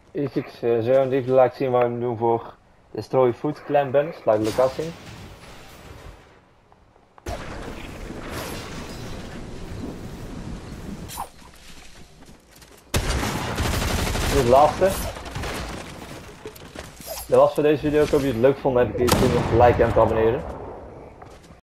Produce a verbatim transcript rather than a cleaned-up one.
Ik uh, zou even laten zien wat we doen voor Destroy Food Clan Band, sluit de locatie. Dit is de laatste. Dat was voor deze video. Ik hoop dat jullie het leuk vonden. Heb ik hier nog te liken en te abonneren.